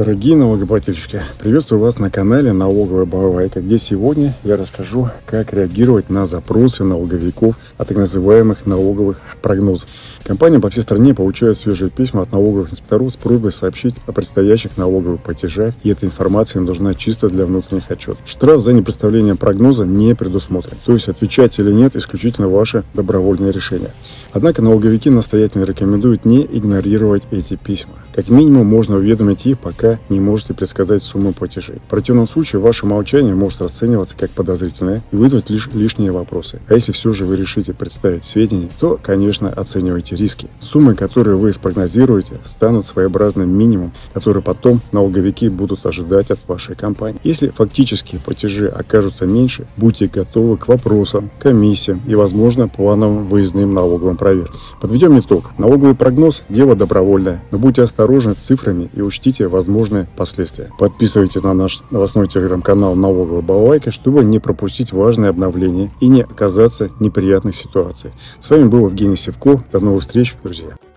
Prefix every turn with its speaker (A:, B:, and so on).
A: Дорогие налогоплательщики, приветствую вас на канале Налоговая Балалайка, где сегодня я расскажу, как реагировать на запросы налоговиков о так называемых налоговых прогнозах. Компания по всей стране получает свежие письма от налоговых инспекторов с просьбой сообщить о предстоящих налоговых платежах, и эта информация им нужна чисто для внутренних отчетов. Штраф за непредставление прогноза не предусмотрен, то есть отвечать или нет исключительно ваше добровольное решение. Однако налоговики настоятельно рекомендуют не игнорировать эти письма. Как минимум можно уведомить их, пока не можете предсказать сумму платежей. В противном случае ваше молчание может расцениваться как подозрительное и вызвать лишь лишние вопросы. А если все же вы решите представить сведения, то, конечно, оценивайте риски. Суммы, которые вы спрогнозируете, станут своеобразным минимумом, который потом налоговики будут ожидать от вашей компании. Если фактические платежи окажутся меньше, будьте готовы к вопросам, комиссиям и, возможно, плановым выездным налоговым проверкам. Подведем итог. Налоговый прогноз – дело добровольное, но будьте осторожны с цифрами и учтите возможные последствия. Подписывайтесь на наш новостной телеграм-канал Налоговая Балалайка, чтобы не пропустить важные обновления и не оказаться в неприятных ситуациях. С вами был Евгений Сивков. До новых встреч, друзья!